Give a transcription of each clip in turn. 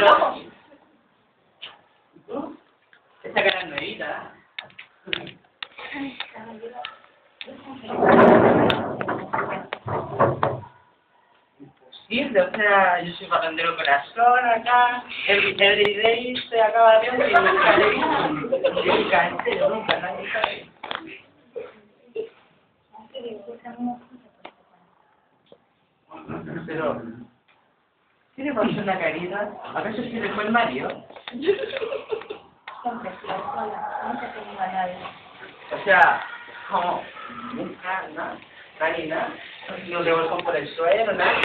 pero... ¿Tú? Esta cara es nuevita. Imposible, o sea, yo soy barrendero corazón acá, every day se acaba de ver y me sale nunca, en serio, nunca, nadie sabe. Pero, ¿qué le pasó en la carita? ¿Acaso se le fue el Mario? Siempre estoy sola, nunca tengo a nadie. O sea, como, nunca, nada, nadie, nada. No te vuelvan por el suelo, nada.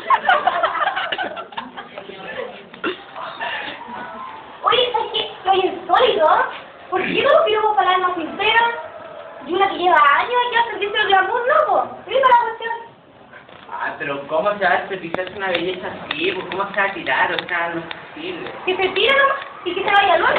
Oye, ¿sabes qué? Soy insólito. ¿Por qué no pido para almas sinceras? Y una que lleva años y al servicio del glamour, no, po. Primera la cuestión. Ah, pero ¿cómo se va a desperdiciarse una belleza así? Pues, ¿cómo se va a tirar? O sea, no es posible. Que se tire nomás y que se vaya luego.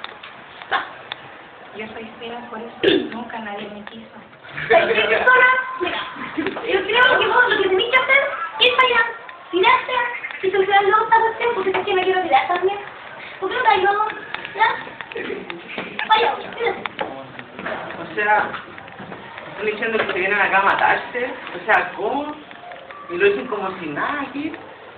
Yo soy fea, por eso nunca nadie me quiso. ¿Sabes qué, persona? Mira, yo creo que vos lo que tenés que hacer es allá, tirarte y solucionar luego esta cuestión, porque es que me quiero tirar también. ¿Por qué no te ayudo? ¿Ya? Vaya, tírate. O sea, están diciendo que se vienen acá a matarse. O sea, ¿cómo? Y lo dicen como si nada aquí.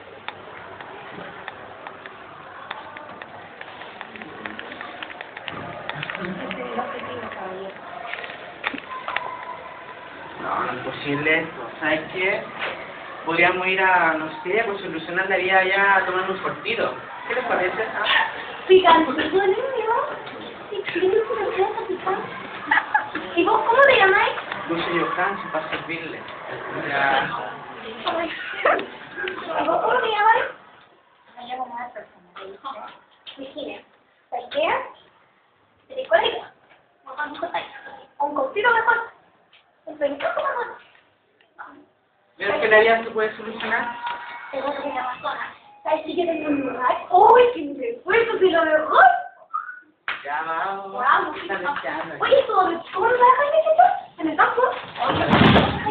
No, no es posible esto. ¿Sabes qué? Podríamos ir a, no sé, pues solucionar la vida allá tomando un sortito. ¿Qué les parece? ¿Ah? Picantito, niño. ¿Y vos cómo te llamáis? Yo soy Johansi para servirle. Ya. ¿Y vos cómo te llamáis? Me llamo más persona. Virginia. ¿Sabes qué? ¿Te recuerdas? Un cosito mejor. Un pencazo mejor. ¿Ves que la vida se puede solucionar? Tengo que ir a Amazonas. ¿Sabes que yo tengo un lugar? ¡Uy, que me recuerdo de lo mejor! Ya vamos. Vamos, Está deseando. oye, ¿cómo nos dejas en el campo? En el campo.